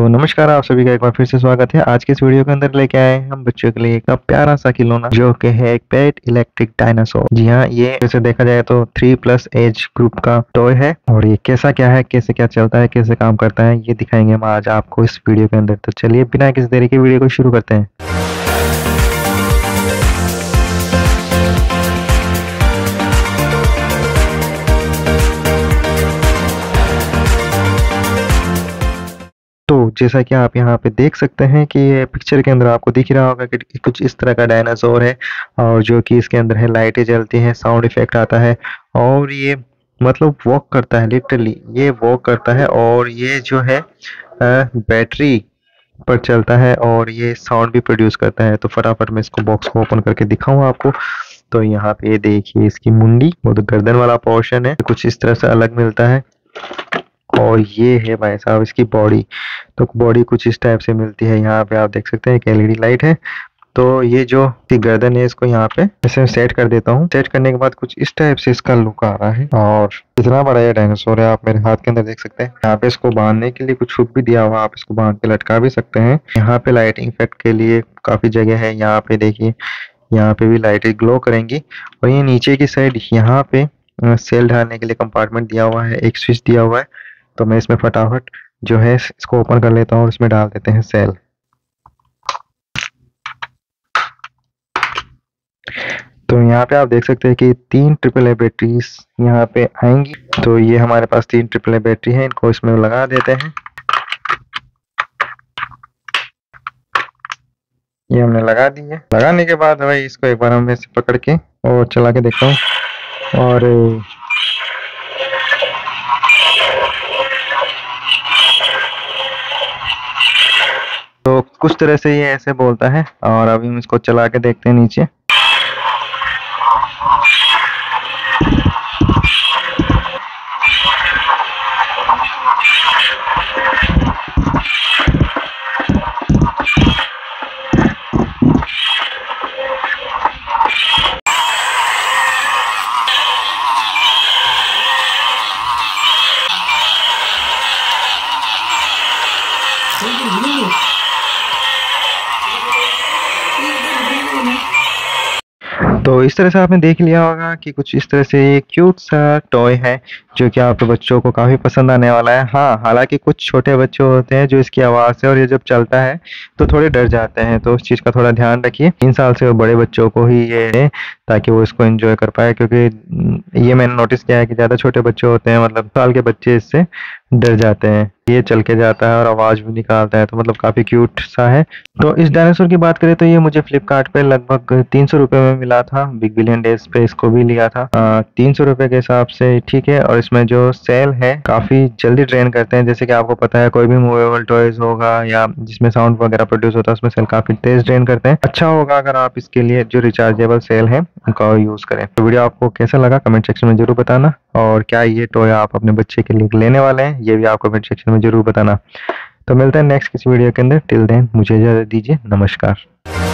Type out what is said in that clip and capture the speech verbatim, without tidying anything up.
तो नमस्कार, आप सभी का एक बार फिर से स्वागत है। आज के इस वीडियो के अंदर लेके आए हैं हम बच्चों के लिए एक प्यारा सा खिलौना जो कि है एक पेट इलेक्ट्रिक डायनासोर। जी हाँ, ये वैसे देखा जाए तो थ्री प्लस एज ग्रुप का टॉय है और ये कैसा क्या है, कैसे क्या चलता है, कैसे काम करता है, ये दिखाएंगे हम आज आपको इस वीडियो के अंदर। तो चलिए बिना किसी देरी के वीडियो को शुरू करते हैं। तो जैसा कि आप यहाँ पे देख सकते हैं कि ये पिक्चर के अंदर आपको दिख रहा होगा कि कुछ इस तरह का डायनासोर है और जो कि इसके अंदर है लाइटें जलती हैं, साउंड इफेक्ट आता है और ये मतलब वॉक करता है। लिटरली ये वॉक करता है और ये जो है बैटरी पर चलता है और ये साउंड भी प्रोड्यूस करता है। तो फटाफट मैं इसको बॉक्स को ओपन करके दिखाऊं आपको। तो यहाँ पे देखिए इसकी मुंडी, वो तो गर्दन वाला पोर्शन है, कुछ इस तरह से अलग मिलता है। और ये है भाई साहब इसकी बॉडी। तो बॉडी कुछ इस टाइप से मिलती है। यहाँ पे आप देख सकते हैं एक एलईडी लाइट है। तो ये जो गर्दन है इसको यहाँ पे ऐसे सेट कर देता हूँ। सेट करने के बाद कुछ इस टाइप से इसका लुक आ रहा है और इतना बड़ा ये डायनासोर है, आप मेरे हाथ के अंदर देख सकते हैं। यहाँ पे इसको बांधने के लिए कुछ हुक भी दिया हुआ, आप इसको बांध के लटका भी सकते हैं। यहाँ पे लाइटिंग इफेक्ट के लिए काफी जगह है। यहाँ पे देखिए, यहाँ पे भी लाइटें ग्लो करेंगी। और ये नीचे की साइड यहाँ पे सेल डालने के लिए कंपार्टमेंट दिया हुआ है, एक स्विच दिया हुआ है। तो मैं इसमें फटाफट जो है इसको ओपन कर लेता हूँ और इसमें डाल देते हैं सेल। तो यहाँ पे आप देख सकते हैं कि तीन ट्रिपल ए बैटरीज यहाँ पे आएंगी। तो ये हमारे पास तीन ट्रिपल ए बैटरी है, इनको इसमें लगा देते हैं। ये हमने लगा दी है। लगाने के बाद भाई इसको एक बार हम ऐसे पकड़ के और चला के देखता हूँ और तो कुछ तरह से ये ऐसे बोलता है। और अभी हम इसको चला के देखते हैं नीचे। तो इस तरह से आपने देख लिया होगा कि कुछ इस तरह से ये क्यूट सा टॉय है जो कि आपके बच्चों को काफ़ी पसंद आने वाला है। हाँ, हालांकि कुछ छोटे बच्चे होते हैं जो इसकी आवाज़ से और ये जब चलता है तो थोड़े डर जाते हैं, तो उस चीज़ का थोड़ा ध्यान रखिए। तीन साल से बड़े बच्चों को ही ये है ताकि वो इसको एंजॉय कर पाए, क्योंकि ये मैंने नोटिस किया है कि ज़्यादा छोटे बच्चे होते हैं, मतलब साल के बच्चे इससे डर जाते हैं। ये चल के जाता है और आवाज़ भी निकालता है, तो मतलब काफ़ी क्यूट सा है। तो इस डायनासोर की बात करें तो ये मुझे फ्लिपकार्ट पे लगभग तीन सौ रुपये में मिला था। बिग बिलियन डेज पे इसको भी लिया था। तीन सौ रुपये के हिसाब से ठीक है। और इसमें जो सेल है काफ़ी जल्दी ड्रेन करते हैं। जैसे कि आपको पता है कोई भी मूवेबल टॉयज होगा या जिसमें साउंड वगैरह प्रोड्यूस होता है उसमें सेल काफ़ी तेज ड्रेन करते हैं। अच्छा होगा अगर आप इसके लिए जो रिचार्जेबल सेल है उनका यूज़ करें। तो वीडियो आपको कैसा लगा कमेंट सेक्शन में जरूर बताना। और क्या ये टॉय आप अपने बच्चे के लिए लेने वाले हैं ये भी आप कमेंट सेक्शन में जरूर बताना। तो मिलते हैं नेक्स्ट किसी वीडियो के अंदर। टिल देन मुझे इजाजत दीजिए। नमस्कार।